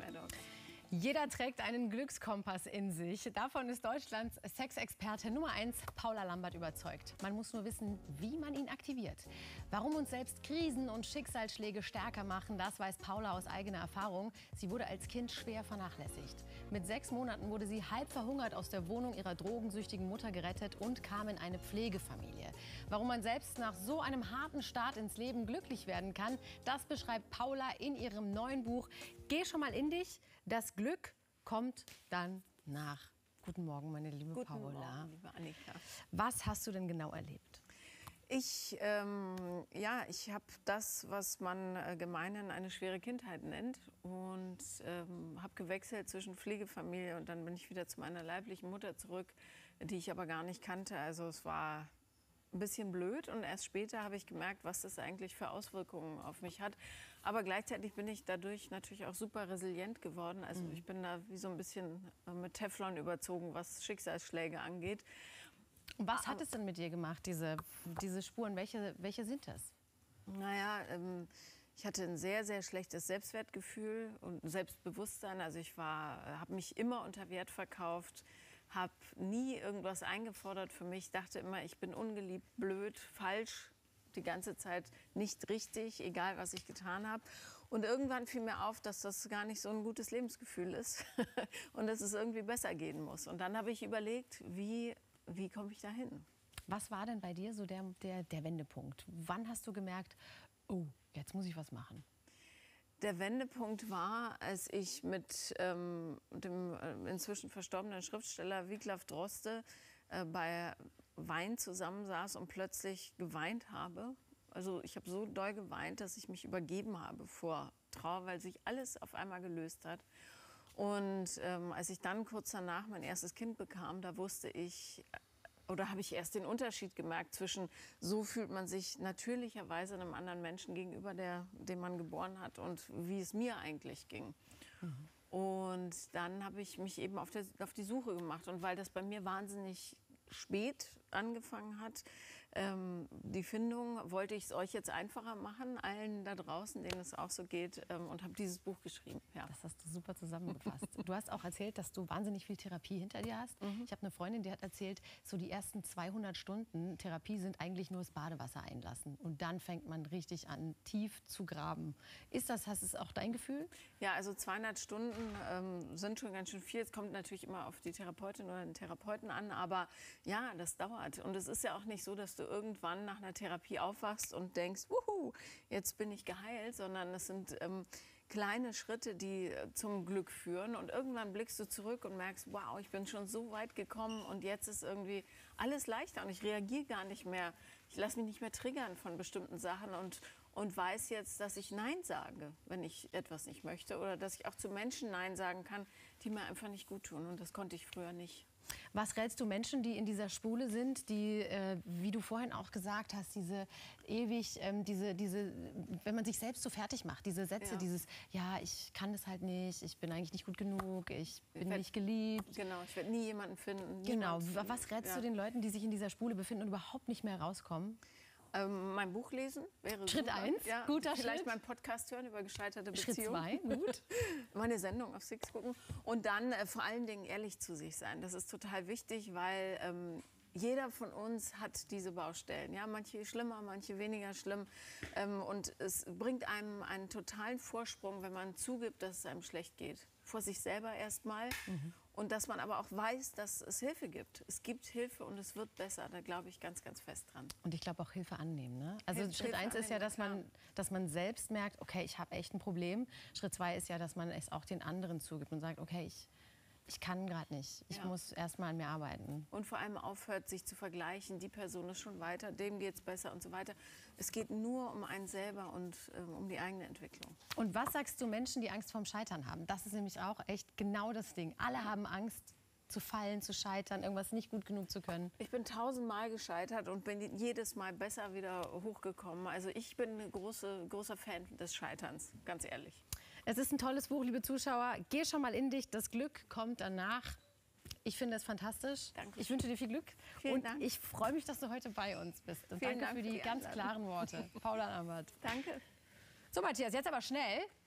Maddox. Jeder trägt einen Glückskompass in sich. Davon ist Deutschlands Sexexperte Nummer 1, Paula Lambert, überzeugt. Man muss nur wissen, wie man ihn aktiviert. Warum uns selbst Krisen und Schicksalsschläge stärker machen, das weiß Paula aus eigener Erfahrung. Sie wurde als Kind schwer vernachlässigt. Mit 6 Monaten wurde sie halb verhungert aus der Wohnung ihrer drogensüchtigen Mutter gerettet und kam in eine Pflegefamilie. Warum man selbst nach so einem harten Start ins Leben glücklich werden kann, das beschreibt Paula in ihrem neuen Buch Geh schon mal in dich. Das Glück kommt dann nach. Guten Morgen, meine liebe Paula. Guten Morgen, liebe Annika. Was hast du denn genau erlebt? Ich habe das, was man gemeinhin eine schwere Kindheit nennt, und habe gewechselt zwischen Pflegefamilie und dann bin ich wieder zu meiner leiblichen Mutter zurück, die ich aber gar nicht kannte. Also es war ein bisschen blöd und erst später habe ich gemerkt, was das eigentlich für Auswirkungen auf mich hat. Aber gleichzeitig bin ich dadurch natürlich auch super resilient geworden. Also ich bin da wie so ein bisschen mit Teflon überzogen, was Schicksalsschläge angeht. Und was hat es denn mit dir gemacht, diese Spuren? Welche sind das? Naja, ich hatte ein sehr, sehr schlechtes Selbstwertgefühl und Selbstbewusstsein. Also ich habe mich immer unter Wert verkauft, habe nie irgendwas eingefordert für mich, dachte immer, ich bin ungeliebt, blöd, falsch, die ganze Zeit nicht richtig, egal was ich getan habe. Und irgendwann fiel mir auf, dass das gar nicht so ein gutes Lebensgefühl ist und dass es irgendwie besser gehen muss. Und dann habe ich überlegt, wie komme ich da hin? Was war denn bei dir so der Wendepunkt? Wann hast du gemerkt, oh, jetzt muss ich was machen? Der Wendepunkt war, als ich mit dem inzwischen verstorbenen Schriftsteller Wiglaf Droste bei Wein zusammensaß und plötzlich geweint habe. Also ich habe so doll geweint, dass ich mich übergeben habe vor Trauer, weil sich alles auf einmal gelöst hat. Und als ich dann kurz danach mein erstes Kind bekam, da wusste ich, oder habe ich erst den Unterschied gemerkt zwischen, so fühlt man sich natürlicherweise einem anderen Menschen gegenüber, den man geboren hat, und wie es mir eigentlich ging. Und dann habe ich mich eben auf die Suche gemacht. Und weil das bei mir wahnsinnig spät angefangen hat, die Findung, wollte ich es euch jetzt einfacher machen, allen da draußen, denen es auch so geht, und habe dieses Buch geschrieben. Ja. Das hast du super zusammengefasst. Du hast auch erzählt, dass du wahnsinnig viel Therapie hinter dir hast. Ich habe eine Freundin, die hat erzählt, so die ersten 200 Stunden Therapie sind eigentlich nur das Badewasser einlassen. Und dann fängt man richtig an, tief zu graben. Ist das auch dein Gefühl? Ja, also 200 Stunden sind schon ganz schön viel. Es kommt natürlich immer auf die Therapeutin oder den Therapeuten an, aber ja, das dauert. Und es ist ja auch nicht so, dass du irgendwann nach einer Therapie aufwachst und denkst, wuhu, jetzt bin ich geheilt, sondern es sind kleine Schritte, die zum Glück führen. Und irgendwann blickst du zurück und merkst, wow, ich bin schon so weit gekommen und jetzt ist irgendwie alles leichter und ich reagiere gar nicht mehr. Ich lasse mich nicht mehr triggern von bestimmten Sachen und weiß jetzt, dass ich Nein sage, wenn ich etwas nicht möchte, oder dass ich auch zu Menschen Nein sagen kann, die mir einfach nicht gut tun. Und das konnte ich früher nicht. Was rätst du Menschen, die in dieser Spule sind, die, wie du vorhin auch gesagt hast, wenn man sich selbst so fertig macht, diese Sätze, ja, ich kann das halt nicht, ich bin eigentlich nicht gut genug, ich bin nicht geliebt. Genau, ich werde nie jemanden finden. Genau, was rätst du den Leuten, die sich in dieser Spule befinden und überhaupt nicht mehr rauskommen? Mein Buch lesen wäre Schritt 1, ja, guter vielleicht Schritt. Meinen Podcast hören über gescheiterte Beziehungen. Schritt 2, gut. Meine Sendung auf Six gucken. Und dann vor allen Dingen ehrlich zu sich sein. Das ist total wichtig, weil jeder von uns hat diese Baustellen. Ja, manche schlimmer, manche weniger schlimm. Und es bringt einem einen totalen Vorsprung, wenn man zugibt, dass es einem schlecht geht. Vor sich selber erstmal. Und dass man aber auch weiß, dass es Hilfe gibt. Es gibt Hilfe und es wird besser. Da glaube ich ganz, ganz fest dran. Und ich glaube auch Hilfe annehmen. Ne? Also Schritt 1 ist ja, dass man selbst merkt, okay, ich habe echt ein Problem. Schritt 2 ist ja, dass man es auch den anderen zugibt und sagt, okay, ich kann gerade nicht. Ich muss erst mal an mir arbeiten. Und vor allem aufhört, sich zu vergleichen. Die Person ist schon weiter, dem geht es besser und so weiter. Es geht nur um einen selber und um die eigene Entwicklung. Und was sagst du Menschen, die Angst vorm Scheitern haben? Das ist nämlich auch echt genau das Ding. Alle haben Angst zu fallen, zu scheitern, irgendwas nicht gut genug zu können. Ich bin 1000-mal gescheitert und bin jedes Mal besser wieder hochgekommen. Also ich bin ein großer Fan des Scheiterns, ganz ehrlich. Es ist ein tolles Buch, liebe Zuschauer. Geh schon mal in dich, das Glück kommt danach. Ich finde es fantastisch. Danke. Ich wünsche dir viel Glück. Vielen Dank. Ich freue mich, dass du heute bei uns bist. Und Vielen danke Dank für die ganz klaren Worte. Paula Lambert. Danke. So, Matthias, jetzt aber schnell.